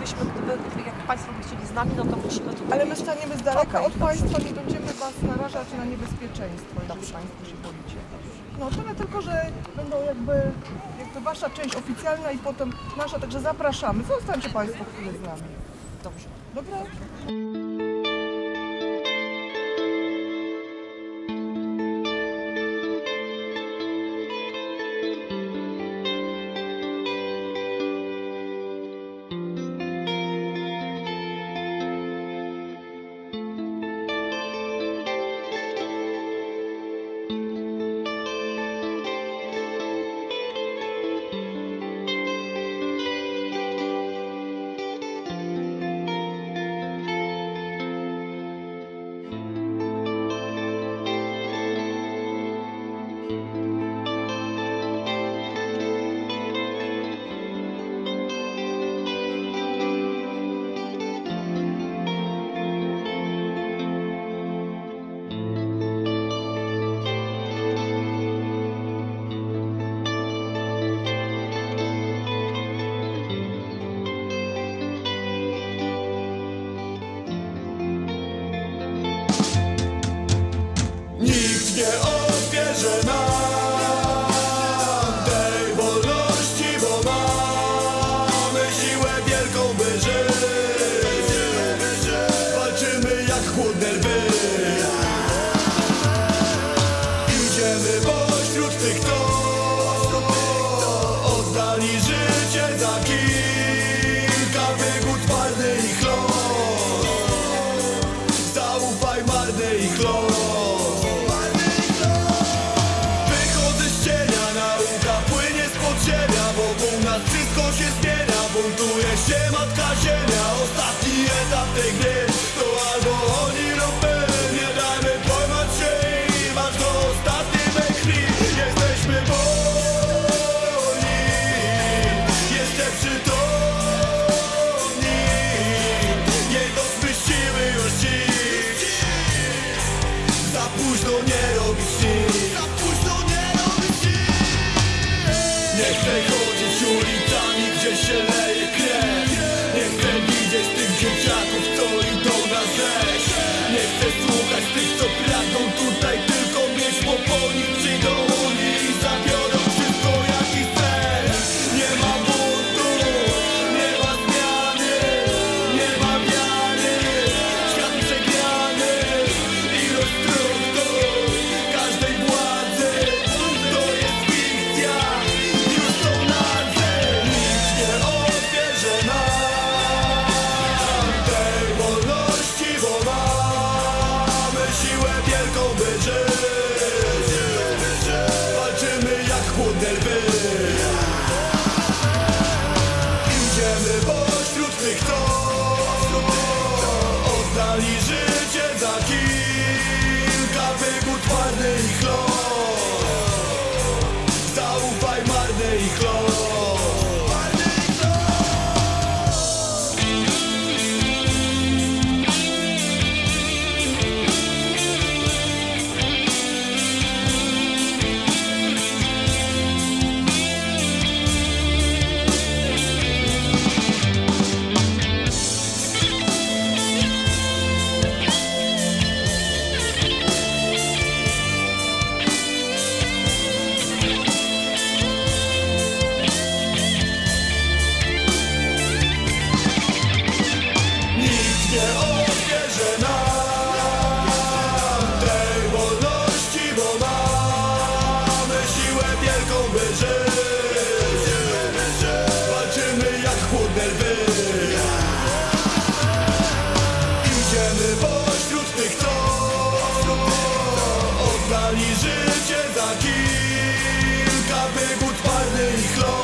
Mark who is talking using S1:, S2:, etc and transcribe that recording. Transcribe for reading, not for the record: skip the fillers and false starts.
S1: byśmy, jak Państwo by chcieli z nami, no to musimy tutaj...
S2: Ale my staniemy z daleka od Państwa,
S1: dobrze.
S2: nie będziemy Was narażać na niebezpieczeństwo, jeżeli Państwo się boicie. No tyle tylko, że będą jakby Wasza część oficjalna i potem nasza, także zapraszamy. Zostańcie Państwo chwilę z nami.
S1: Dobrze.
S2: Dobra?
S3: Nikt nie odbierze nam tej wolności, bo mamy siłę wielką, by żyć. Walczymy jak chłodne lwy. Idziemy pośród tych, co oddali życie za kilka wygód, marny ich los. Zaufaj, marny ich los. Wokół nas wszystko się zmienia, buntuje się matka ziemia. Ostatni etap tej gry to albo oni lub my. Nie dajmy pojmać się im aż do ostatniej mej krwi. Jesteśmy wolni, jeszcze przytomni. Nie dopuścimy już dziś. Za późno nie robić nic. Nie chcę chodzić ulicami, gdzie się leje krew. Nie chcę widzieć tych dzieciaków, co idą na rzeź. Nie chcę słuchać tych, co pragną tutaj tylko mieć, bo po nich przyjdą oni i zabiorą wszystko jak ich sen. Nie ma buntu, nie ma zmiany, nie ma wiary. Świat przegrany i roztropką każdej władzy. To jest fikcja. Walczymy jak chłodne lwy. Idziemy pośród tych, co oddali życie za kilka wygód, marny ich los. Zaufaj, marny ich los. Walczymy jak chłodne lwy. Idziemy pośród tych, co oddali życie za kilka wygód, marny ich los.